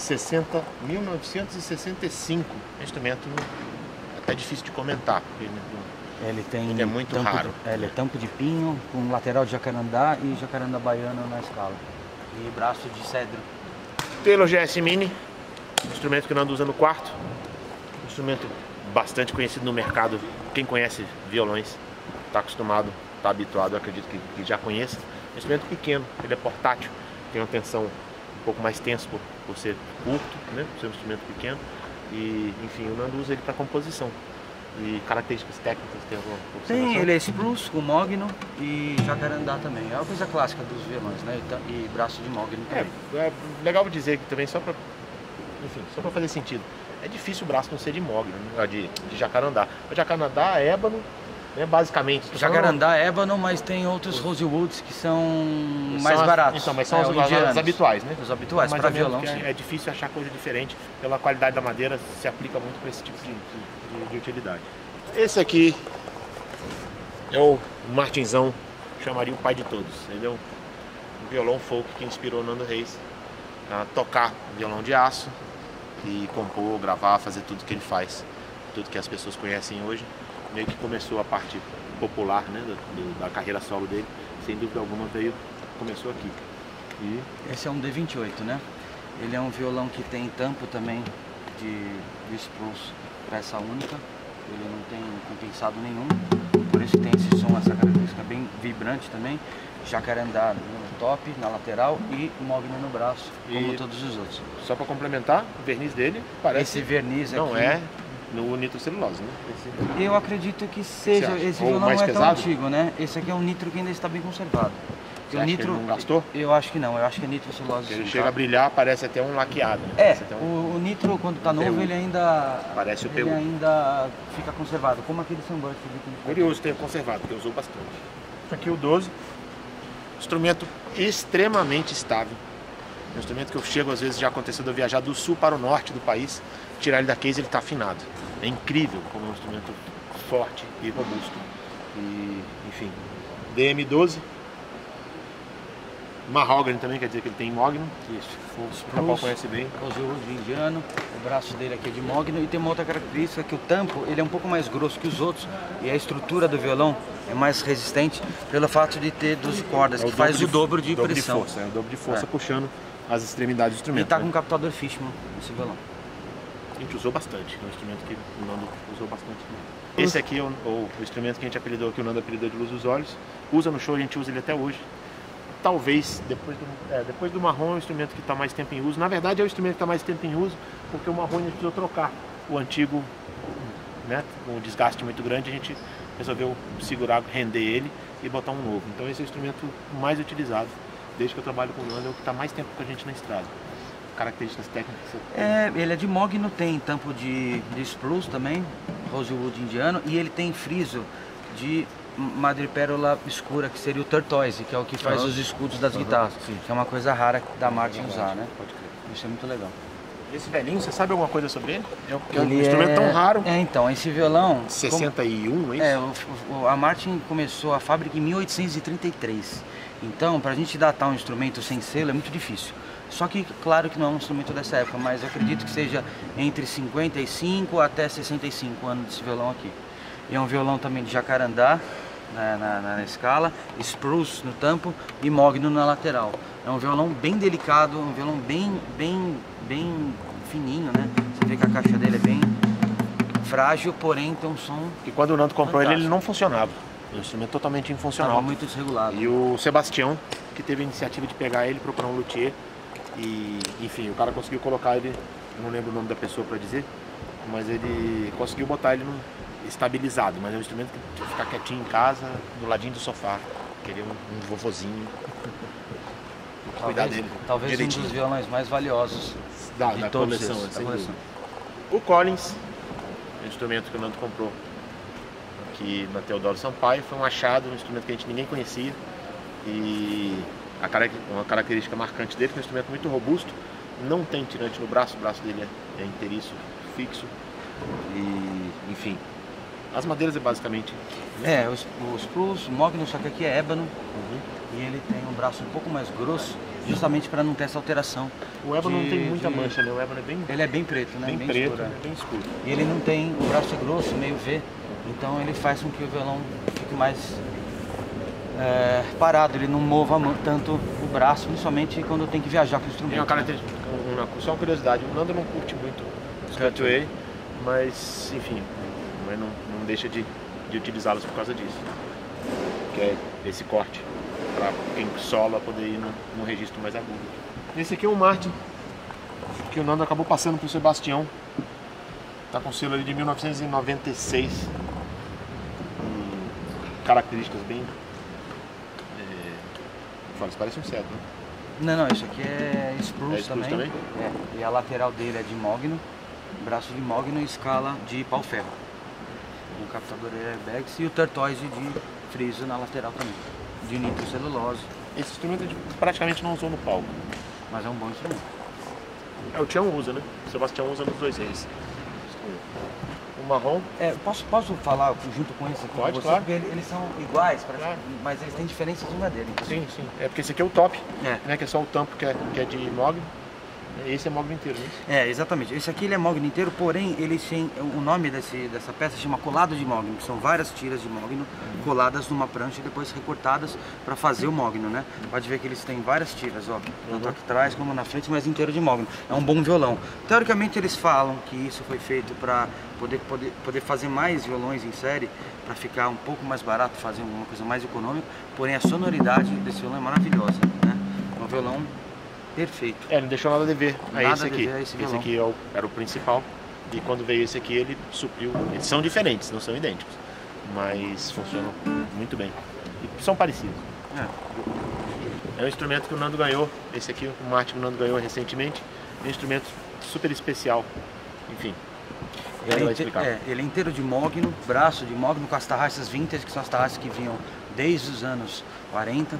1965. Instrumento até difícil de comentar, porque ele é muito raro. Ele é tampo de pinho, com lateral de jacarandá e jacarandá baiano na escala. E braço de cedro. Taylor GS Mini, instrumento que o Nando usa no quarto. Instrumento bastante conhecido no mercado. Quem conhece violões está acostumado, está habituado, eu acredito que já conheça. É um instrumento pequeno, ele é portátil, tem uma tensão um pouco mais tenso por ser curto, né? Por ser um instrumento pequeno. E, enfim, o Nando usa ele para composição. E características técnicas, tem alguma observação? Tem, ele é spruce com mogno e jacarandá também. É uma coisa clássica dos violões, né? E braço de mogno também. É legal dizer que também, só para fazer sentido, é difícil o braço não ser de mogno, né? de jacarandá. O jacarandá é ébano, né? Basicamente. Jacarandá é ébano, mas tem outros rosewoods que são mais baratos. Então, mas são os habituais, né? Os habituais, para violão, sim. É difícil achar coisa diferente, pela qualidade da madeira, se aplica muito para esse tipo de utilidade. Esse aqui é o Martinzão, chamaria o pai de todos. Ele é um violão folk que inspirou o Nando Reis a tocar violão de aço e compor, gravar, fazer tudo que ele faz, tudo que as pessoas conhecem hoje. Meio que começou a parte popular, né, da carreira solo dele, sem dúvida alguma começou aqui. E esse é um D28, né? Ele é um violão que tem tampo também de spruce, peça única. Ele não tem compensado nenhum, por isso tem esse som, essa característica bem vibrante também. Jacarandá no top, na lateral e mogno no braço, como todos os outros. Só para complementar, o verniz dele parece... Esse verniz não aqui... é no nitrocelulose, né? Eu acredito que seja, esse violão não é tão antigo, né? Esse aqui é um nitro que ainda está bem conservado. Você acha que ele não gastou? Eu acho que não, eu acho que é nitrocelulose. Ele chega a brilhar, parece até um laqueado, né? É, o nitro quando está novo ele ainda... Parece o PU. Ele ainda fica conservado, como aquele Sunburst. Curioso ter conservado, porque usou bastante. Aqui o 12, instrumento extremamente estável. Um instrumento que eu chego, às vezes já aconteceu de eu viajar do sul para o norte do país, tirar ele da case, ele está afinado. É incrível como é um instrumento forte e robusto. E, enfim, DM12. Mahogany também, quer dizer que ele tem mogno. Isso. O Capão conhece bem. Rosewood indiano. O braço dele aqui é de mogno. E tem uma outra característica, que o tampo ele é um pouco mais grosso que os outros. E a estrutura do violão é mais resistente pelo fato de ter 12 cordas, que faz o dobro de pressão. É o dobro de força puxando as extremidades do instrumento. E tá com um captador Fishman esse violão. A gente usou bastante, é um instrumento que o Nando usou bastante. Esse aqui é o instrumento que a gente apelidou, que o Nando apelidou de Luz dos Olhos. Usa no show, a gente usa ele até hoje. Talvez, depois do marrom, é o instrumento que está mais tempo em uso. Na verdade, é o instrumento que está mais tempo em uso, porque o marrom a gente precisou trocar. O antigo, né, com um desgaste muito grande, a gente resolveu segurar, render ele e botar um novo. Então esse é o instrumento mais utilizado, desde que eu trabalho com o Nando, é o que está mais tempo com a gente na estrada. Características técnicas? Ele é de mogno, tem tampo de spruce também, rosewood indiano, e ele tem friso de madrepérola escura, que seria o turquoise, que é o que faz os escudos das guitarras, que é uma coisa rara da Martin usar, né? Isso é muito legal. Esse velhinho, você sabe alguma coisa sobre ele? É um instrumento tão raro. Então, esse violão... 61, é isso? A Martin começou a fábrica em 1833. Então, para a gente datar um instrumento sem selo é muito difícil. Só que, claro que não é um instrumento dessa época, mas eu acredito que seja entre 55 até 65 anos desse violão aqui. E é um violão também de jacarandá na escala, spruce no tampo e mogno na lateral. É um violão bem delicado, um violão bem fininho, né? Você vê que a caixa dele é bem frágil, porém tem um som... E quando o Nando comprou ele não funcionava. É um instrumento totalmente infuncional. Estava muito desregulado. E o Sebastião, que teve a iniciativa de pegar ele, procurar um luthier. E, enfim, o cara conseguiu colocar ele, eu não lembro o nome da pessoa para dizer, mas ele conseguiu botar ele estabilizado. Mas é um instrumento que ficar quietinho em casa, do ladinho do sofá. Queria um vovozinho. Cuidar dele. Talvez direitinho. Um dos violões mais valiosos da coleção. O Collins, o instrumento que o Nando comprou aqui na Teodoro Sampaio, foi um achado, um instrumento que ninguém conhecia. E uma característica marcante dele, que é um instrumento muito robusto, não tem tirante no braço, o braço dele é inteiriço, fixo. E, enfim, as madeiras é basicamente... o spruce, o mogno, só que aqui é ébano. E ele tem um braço um pouco mais grosso, justamente para não ter essa alteração. O ébano não tem muita mancha, né? O ébano é bem... Ele é bem preto, né? Bem preto, bem escuro. E ele não tem... O braço é grosso, meio V, então ele faz com que o violão fique mais parado, ele não mova tanto o braço, principalmente quando tem que viajar com o instrumento. Tem uma característica, só uma curiosidade, o Nando não curte muito o Cutaway, mas enfim, não deixa de utilizá-los por causa disso. Que é esse corte, para quem sola poder ir num registro mais agudo. Esse aqui é um Martin, que o Nando acabou passando para o Sebastião. Tá com selo ali de 1996. Características bem... Isso parece um cedro, né? Não, isso aqui é spruce também. E a lateral dele é de mogno, braço de mogno e escala de pau-ferro. O captador é airbags e o tortoise de friso na lateral também, de nitrocelulose. Esse instrumento a gente praticamente não usou no palco. Mas é um bom instrumento. O Tião usa, né? O Sebastião usa nos dois reis. O marrom. Posso falar junto com esse aqui? Pode, claro. Porque eles são iguais, mas eles têm diferenças de madeira. Sim. É porque esse aqui é o top, né? Que é só o tampo que é de mogno. Esse é mogno inteiro, né? Exatamente. Esse aqui ele é mogno inteiro, porém ele tem o nome dessa peça chama colado de mogno, que são várias tiras de mogno coladas numa prancha e depois recortadas para fazer o mogno, né? Pode ver que eles têm várias tiras, ó, tanto aqui atrás como na frente, mas inteiro de mogno. É um bom violão. Teoricamente eles falam que isso foi feito para poder fazer mais violões em série, para ficar um pouco mais barato, fazer uma coisa mais econômica, porém a sonoridade desse violão é maravilhosa, né? Um violão perfeito. Não deixou nada a dever a esse aqui. Esse aqui era o principal. E quando veio esse aqui, ele supriu. Eles são diferentes, não são idênticos, mas funcionam muito bem. E são parecidos. É um instrumento que o Nando ganhou. Esse aqui, o Martin, que o Nando ganhou recentemente. É um instrumento super especial. Enfim. Ele é inteiro de mogno, braço de mogno, com as tarraxas vintage, que são as tarraxas que vinham desde os anos 40.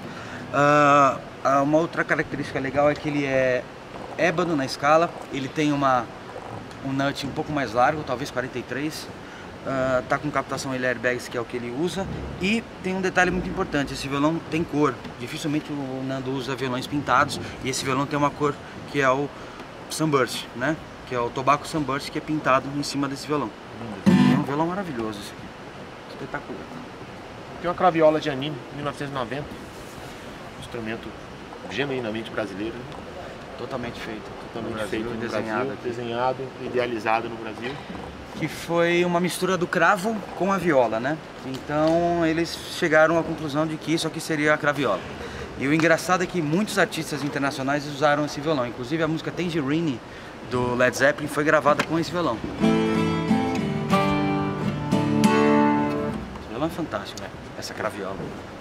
Uma outra característica legal é que ele é ébano na escala, ele tem um nut um pouco mais largo, talvez 43, tá com captação airbags, que é o que ele usa, e tem um detalhe muito importante, esse violão tem cor, dificilmente o Nando usa violões pintados, e esse violão tem uma cor que é o Sunburst, né? Que é o Tobacco Sunburst, que é pintado em cima desse violão. É um violão maravilhoso esse aqui, espetacular. Tem uma craviola de Anine, 1990, instrumento genuinamente brasileiro. Totalmente feito. Totalmente feito no Brasil, desenhado, idealizado no Brasil. Que foi uma mistura do cravo com a viola, né? Então eles chegaram à conclusão de que isso aqui seria a craviola. E o engraçado é que muitos artistas internacionais usaram esse violão. Inclusive a música Tangerine, do Led Zeppelin, foi gravada com esse violão. Esse violão é fantástico, né? Essa craviola.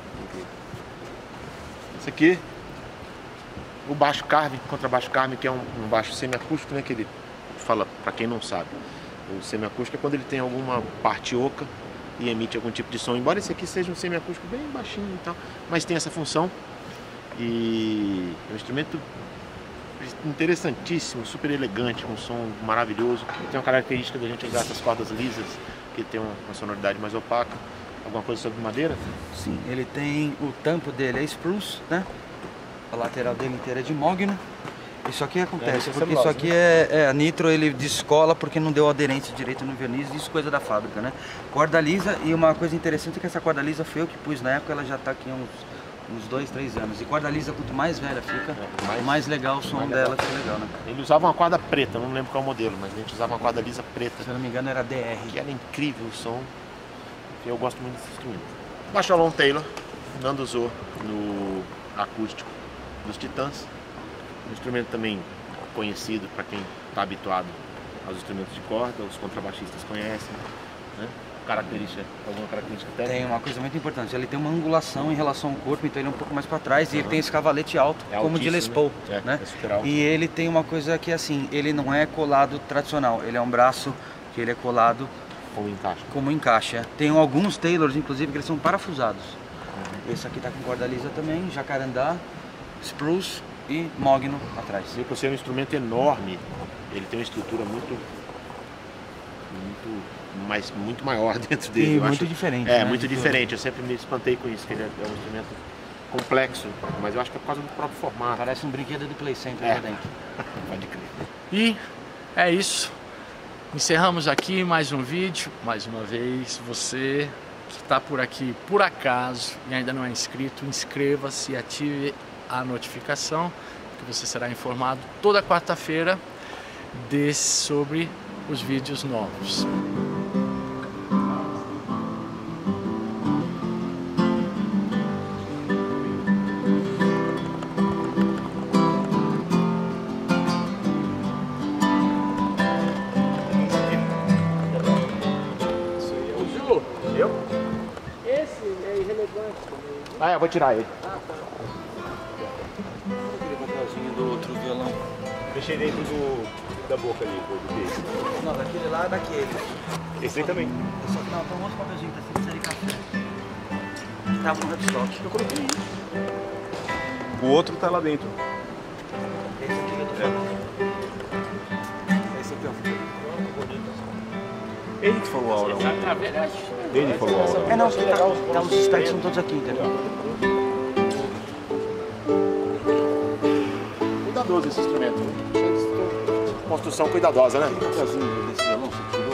Esse aqui, o baixo Carvin, contrabaixo Carvin, que é um baixo semiacústico, né? Que ele fala, para quem não sabe, o semiacústico é quando ele tem alguma parte oca e emite algum tipo de som. Embora esse aqui seja um semiacústico bem baixinho e tal, mas tem essa função. E é um instrumento interessantíssimo, super elegante, com um som maravilhoso. Tem uma característica da gente usar essas cordas lisas, que tem uma sonoridade mais opaca. Alguma coisa sobre madeira? Sim, ele tem, o tampo dele é spruce, né? A lateral dele inteira é de mogno. Isso aqui acontece, porque isso aqui a nitro, ele descola porque não deu aderência direito no verniz, isso é coisa da fábrica, né? Corda lisa, e uma coisa interessante é que essa corda lisa foi eu que pus na época, ela já tá aqui há uns 2, 3 anos. E corda lisa, quanto mais velha fica, mais legal o som dela fica legal, né? Ele usava uma corda preta, não lembro qual modelo, mas a gente usava uma corda lisa preta. Se eu não me engano era DR. Que era incrível o som. Eu gosto muito desse instrumento. Baixo Alon Taylor, Nando usou no acústico dos Titãs. Um instrumento também conhecido para quem está habituado aos instrumentos de corda, os contrabaixistas conhecem, né? Alguma característica técnica? Tem uma coisa muito importante, ele tem uma angulação em relação ao corpo, então ele é um pouco mais para trás, e ele tem esse cavalete alto, como de Les Paul, né? É super alto. E ele tem uma coisa que assim, ele não é colado tradicional, ele é um braço que ele é colado como encaixe. Como encaixa. Tem alguns Taylors, inclusive, que eles são parafusados. Esse aqui tá com corda lisa também, jacarandá, spruce e mogno atrás. E por ser um instrumento enorme, ele tem uma estrutura muito maior dentro dele. E muito diferente. É, né? Muito diferente. Eu sempre me espantei com isso, que ele é um instrumento complexo, mas eu acho que é por causa do próprio formato. Parece um brinquedo do Play Center lá dentro. Pode crer. E é isso. Encerramos aqui mais um vídeo. Mais uma vez, você que está por aqui por acaso e ainda não é inscrito, inscreva-se e ative a notificação, que você será informado toda quarta-feira sobre os vídeos novos. Ah, eu vou tirar ele. Aquele papelzinho do outro violão. Deixei dentro da boca ali, do beijo. Não, daquele lá é daquele. Esse aí também. Só que não, tem um outro papelzinho que tá escrito série café. Que tava no headstock. Eu coloquei isso. O outro tá lá dentro. Esse aqui eu tô falando. Esse aqui, ó. Ele que falou a aula. Ele falou a aula. É, não, tá, os specs são todos aqui, entendeu? Cuidadoso esse instrumento. Construção cuidadosa, né? Papelzinho desse violão, você tirou?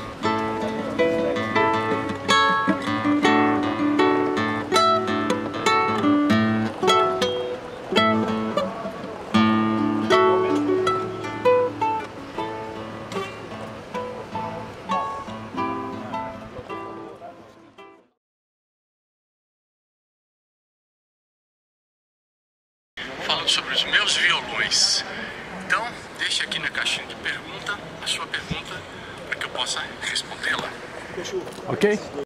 Falando sobre os meus violões. Então, deixe aqui na caixinha de pergunta a sua pergunta para que eu possa respondê-la. Ok?